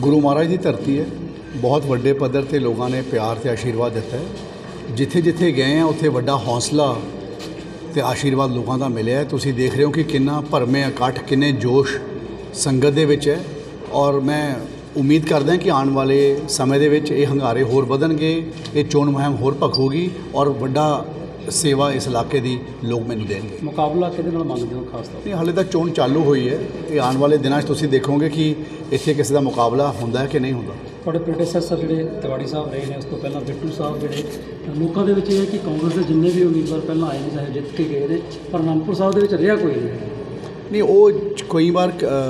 गुरु महाराज की धरती है। बहुत वड्डे पद्धर ते लोगों ने प्यार ते आशीर्वाद दिता है। जिथे जिथे गए हैं उत्थे वड्डा हौसला ते आशीर्वाद लोगों का मिले है। तुसीं देख रहे हो कि कितना भरमे इकट्ठ किन्ने जोश संगत दे विच है। और मैं उम्मीद करदा कि आने वाले समय दे विच ये हंगारे होर वधणगे, ये चोण मुहिम होर भखूगी और वड्डा सेवा इस इलाके की लोग मैनूं देणगे। मुकाबला किहदे नाल मंगदे हो खास तौर नहीं, हाले तक चोण चालू हुई है। ये आने वाले दिनों तुसीं देखोगे कि इत्थे किसी का मुकाबला हुंदा है कि नहीं हुंदा। ਤੁਹਾਡੇ ਪ੍ਰੋਡਿਊਸਰ ਜਿਹੜੇ ਤਿਵਾੜੀ ਸਾਹਿਬ ਰਹੇ ਨੇ, ਉਸ ਤੋਂ ਪਹਿਲਾਂ ਬਿੱਟੂ ਸਾਹਿਬ ਜਿਹੜੇ ਲੋਕਾਂ ਦੇ ਵਿੱਚ ਇਹ ਹੈ ਕਿ ਕਾਂਗਰਸ ਦੇ ਜਿੰਨੇ ਵੀ ਉਮੀਦਵਾਰ ਪਹਿਲਾਂ ਆਏ ਨੇ ਚਾਹੇ ਜਿੱਤ ਕੇ ਗਏ ਨੇ, ਪਰ ਅਨੰਦਪੁਰ ਸਾਹਿਬ ਦੇ ਵਿੱਚ ਰਿਹਾ ਕੋਈ ਨਹੀਂ। वो कई बार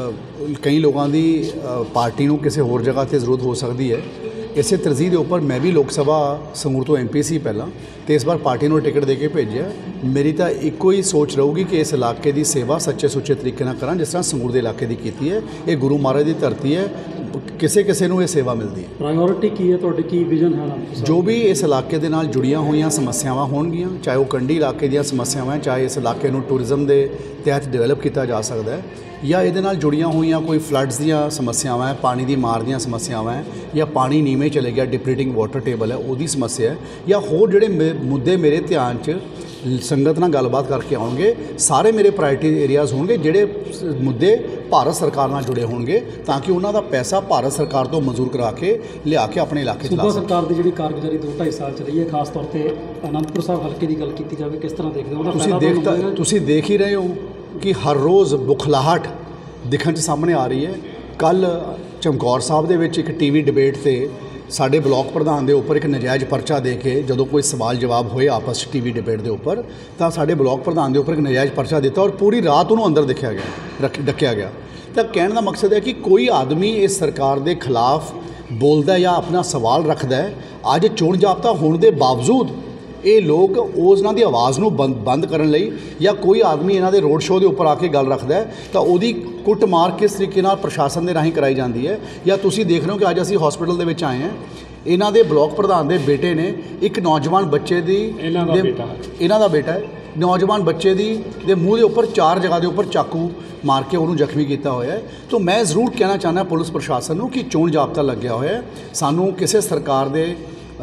कई लोगों की पार्टी को किसी होर जगह पर जरूरत हो सकती है। इस तरजीह के उपर मैं भी लोक सभा संगरूर तो MP सी पहला, तो इस बार पार्टी को टिकट दे के भेजा। मेरी तो एको ही सोच रहूगी कि इस इलाके की सेवा सच्चे सुच्चे तरीके नाल करा, जिस तरह संगरूर के इलाके की की है। ये गुरु महाराज की धरती है, किसी किसी को ये सेवा मिलती है। प्रायोरिटी की है तुहाडी, की विजन है? जो भी इस इलाके के नाल जुड़ियां हुई समस्यावां होणगियां, चाहे वो कंढी इलाके दी समस्यावां, चाहे इस इलाके नूं टूरिज़म के तहत डिवेलप किया जा सकता है, या ये नाल जुड़ियां हुई कोई फ्लड्स दी समस्यावां है, पानी की मार दी समस्यावां है, या पानी नीवें चले गया, डिप्लीटिंग वाटर टेबल है उसकी समस्या है, या होर जिहड़े मुद्दे मेरे ध्यान च संगत नाल गलबात करके आउणगे। सारे मेरे प्रायोरिटी एरियाज़ होणगे जिहड़े मुद्दे भारत सरकार नाल जुड़े होणगे, ताकि उन्हां दा पैसा भारत सरकार तो मंजूर करा के लिया के अपने इलाके सूबा सरकार की जिहड़ी कारगुजारी 2-2.5 साल चली है, खास तौर पर अनंदपुर साहब हल्के की गल की जाए, किस तरह देखते हो? तुसीं देख ही रहे हो कि हर रोज़ बुखलाहट दिखण च सामने आ रही है। कल चमकौर साहब दे विच एक TV डिबेट से साडे ब्लॉक प्रधान के उपर एक नजायज़ परचा दे के जदों कोई सवाल जवाब होए आपस TV डिबेट के उपर, तो साडे ब्लॉक प्रधान के उपर एक नजायज़ परचा दिता और पूरी रात उन्होंने अंदर डकिया गया। तो कहने का मकसद है कि कोई आदमी इस सरकार के खिलाफ बोलता या अपना सवाल रखता है। अज चोण जाब्ता होने के बावजूद ये लोग उन्हां दी आवाज़ नूं बंद करन लई, या कोई आदमी इन्हां दे रोड शो के उपर आके गल रखता है, तो उहदी कुटमार किस तरीके नाल प्रशासन के राहीं कराई जाती है। या तुसीं देख रहे हो कि अज असीं हॉस्पिटल दे विच आए हैं, इन्हां दे ब्लॉक प्रधान के बेटे ने एक नौजवान बच्चे दी इन्हां दा बेटा है, नौजवान बच्चे दे मूँह के उपर 4 जगह के उपर चाकू मार के उन्होंने जख्मी किया होया है। तो मैं ज़रूर कहना चाहना पुलिस प्रशासन को कि चोण जाब्ता लग्या होया है, सानू किसी सरकार के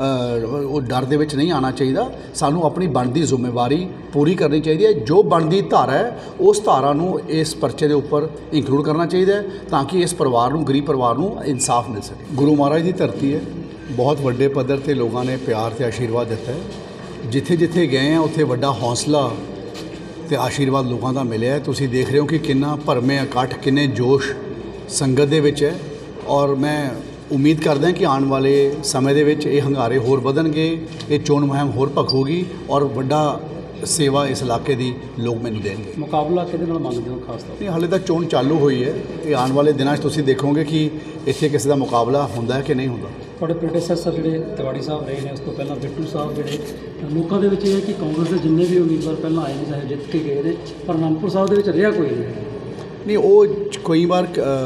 डर दे विच नहीं आना चाहिए। सानू अपनी बनती जिम्मेवारी पूरी करनी चाहिए। जो बनती धारा है उस धारा नूं इस परचे के उपर इंकलूड करना चाहिए, ताकि इस परिवार नूं, गरीब परिवार नूं इंसाफ मिल सके। गुरु महाराज की धरती है। बहुत वड्डे पद्धर ते लोगों ने प्यार ते आशीर्वाद दिता है। जिथे जिथे गए हैं उत्थे वड्डा हौसला ते आशीर्वाद लोगों का मिले है। तुसीं देख रहे हो कि कितना भरमे इकट्ठ किन्ने जोश संगत दे विच है। और मैं उम्मीद करदा कि आने वाले समय दे विच ये हंगारे होर वधणगे, ये चोण मुहिम होर भखूगी और वड्डा सेवा इस इलाके की लोग मैनूं देणगे। मुकाबला किहदे नाल मंगदे हो खास तौर? नहीं, हाले तक चोण चालू हुई है। ये आने वाले दिनों तुसीं देखोगे कि इत्थे किसी का मुकाबला हुंदा है कि नहीं हुंदा। ਤੁਹਾਡੇ ਪ੍ਰੋਡਿਊਸਰ ਜਿਹੜੇ ਤਿਵਾੜੀ ਸਾਹਿਬ ਰਹੇ ਨੇ, ਉਸ ਤੋਂ ਪਹਿਲਾਂ ਬਿੱਟੂ ਸਾਹਿਬ ਜਿਹੜੇ ਲੋਕਾਂ ਦੇ ਵਿੱਚ ਇਹ ਹੈ ਕਿ ਕਾਂਗਰਸ ਦੇ ਜਿੰਨੇ ਵੀ ਉਮੀਦਵਾਰ ਪਹਿਲਾਂ ਆਏ ਨੇ ਚਾਹੇ ਜਿੱਤ ਕੇ ਗਏ ਨੇ, ਪਰ ਅਨੰਦਪੁਰ ਸਾਹਿਬ ਦੇ ਵਿੱਚ ਰਿਹਾ ਕੋਈ नहीं। वो कई बार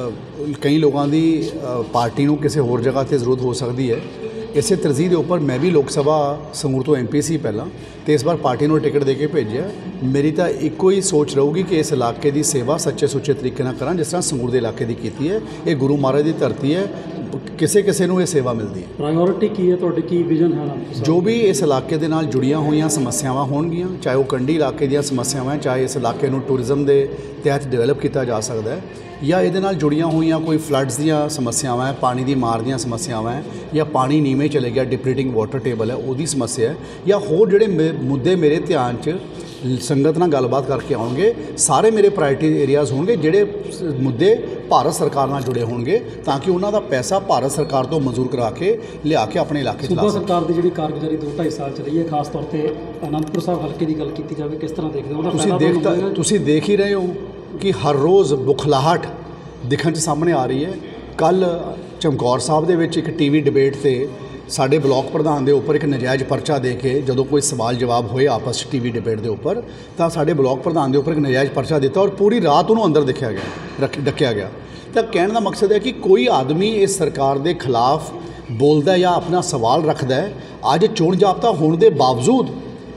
कई लोगों की पार्टी को किसी होर जगह पर जरूरत हो सकती है। इस तरजीह के उपर मैं भी लोक सभा संगरूर तो MP सी पहला, तो इस बार पार्टी को टिकट दे के भेजा। मेरी तो एको ही सोच रहूगी कि इस इलाके की सेवा सच्चे सुच्चे तरीके नाल करा, जिस तरह संगरूर के इलाके की की है। ये गुरु महाराज की धरती है, किसी किसी को ये सेवा मिलती है। प्रायोरिटी की है तुहाडी, की विजन है? जो भी इस इलाके के नाल जुड़ियां हुई समस्यावां होणगियां, चाहे वो कंढी इलाके दी समस्यावां, चाहे इस इलाके नूं टूरिज़म के तहत डिवेलप किया जा सकता है, या ये नाल जुड़ियां हुई कोई फ्लड्स दी समस्यावां है, पानी की मार दी समस्यावां है, या पानी नीवें चले गया, डिप्लीटिंग वाटर टेबल है उसकी समस्या है, या होर जिहड़े मुद्दे मेरे ध्यान च संगत नाल गलबात करके आउणगे। सारे मेरे प्रायोरिटी एरियाज़ होणगे जिहड़े मुद्दे भारत सरकार नाल जुड़े होणगे, ताकि उन्हां दा पैसा भारत सरकार तो मंजूर करा के लिया के अपने इलाके सूबा सरकार की जिहड़ी कारगुजारी 2-2.5 साल चली है, खास तौर पर अनंदपुर साहब हल्के की गल की जाए, किस तरह देखते हो? तुसीं देख ही रहे हो कि हर रोज़ बुखलाहट दिखण च सामने आ रही है। कल चमकौर साहब दे विच एक TV डिबेट से साडे ब्लॉक प्रधान के उपर एक नजायज़ परचा दे के जदों कोई सवाल जवाब होए आपस TV डिबेट के उपर, तो साडे ब्लॉक प्रधान के उपर एक नजायज़ परचा दिता और पूरी रात उन्होंने अंदर डकिया गया। तो कहने का मकसद है कि कोई आदमी इस सरकार के खिलाफ बोलता या अपना सवाल रखता है। अज चोण जाब्ता होने के बावजूद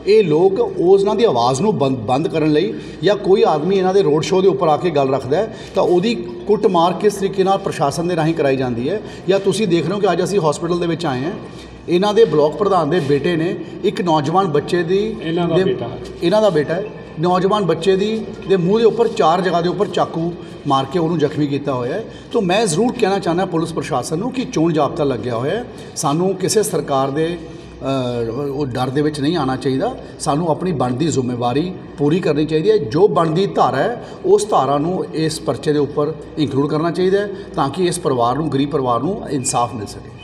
ਇਹ ਲੋਕ ਉਹਨਾਂ ਦੀ ਆਵਾਜ਼ ਨੂੰ ਬੰਦ ਕਰਨ ਲਈ ਜਾਂ ਕੋਈ ਆਦਮੀ ਇਹਨਾਂ ਦੇ ਰੋਡ ਸ਼ੋਅ ਦੇ ਉੱਪਰ ਆ ਕੇ ਗੱਲ ਰੱਖਦਾ ਹੈ ਤਾਂ ਉਹਦੀ ਕੁੱਟਮਾਰ ਕਿਸ ਤਰੀਕੇ ਨਾਲ ਪ੍ਰਸ਼ਾਸਨ ਦੇ ਰਾਹੀਂ ਕਰਾਈ ਜਾਂਦੀ ਹੈ। ਜਾਂ ਤੁਸੀਂ ਦੇਖ ਰਹੇ ਹੋ ਕਿ ਅੱਜ ਅਸੀਂ ਹਸਪੀਟਲ ਦੇ ਵਿੱਚ ਆਏ ਹਾਂ, ਇਹਨਾਂ ਦੇ ਬਲਾਕ ਪ੍ਰਧਾਨ ਦੇ ਬੇਟੇ ਨੇ ਇੱਕ ਨੌਜਵਾਨ ਬੱਚੇ ਦੀ ਇਹਨਾਂ ਦਾ ਬੇਟਾ ਹੈ, ਨੌਜਵਾਨ ਬੱਚੇ ਦੇ ਮੂੰਹ ਦੇ ਉੱਪਰ 4 ਜਗ੍ਹਾ ਦੇ ਉੱਪਰ ਚਾਕੂ ਮਾਰ ਕੇ ਉਹਨੂੰ ਜ਼ਖਮੀ ਕੀਤਾ ਹੋਇਆ ਹੈ। ਤਾਂ ਮੈਂ ਜ਼ਰੂਰ ਕਹਿਣਾ ਚਾਹੁੰਦਾ ਪੁਲਿਸ ਪ੍ਰਸ਼ਾਸਨ ਨੂੰ ਕਿ ਚੋਣ ਜਾਬਤਾ ਲੱਗਿਆ ਹੋਇਆ ਹੈ, ਸਾਨੂੰ ਕਿਸੇ ਸਰਕਾਰ ਦੇ ਉਹ ਡਰ ਦੇ ਵਿੱਚ ਨਹੀਂ ਆਉਣਾ ਚਾਹੀਦਾ। ਸਾਨੂੰ ਆਪਣੀ ਬਣਦੀ ਜ਼ਿੰਮੇਵਾਰੀ ਪੂਰੀ ਕਰਨੀ ਚਾਹੀਦੀ ਹੈ। ਜੋ ਬਣਦੀ ਧਾਰਾ ਹੈ ਉਸ ਧਾਰਾ ਨੂੰ ਇਸ ਪਰਚੇ ਦੇ ਉੱਪਰ ਇੰਕਲੂਡ ਕਰਨਾ ਚਾਹੀਦਾ ਹੈ ਤਾਂ ਕਿ ਇਸ ਪਰਿਵਾਰ ਨੂੰ, ਗਰੀਬ ਪਰਿਵਾਰ ਨੂੰ ਇਨਸਾਫ ਮਿਲ ਸਕੇ।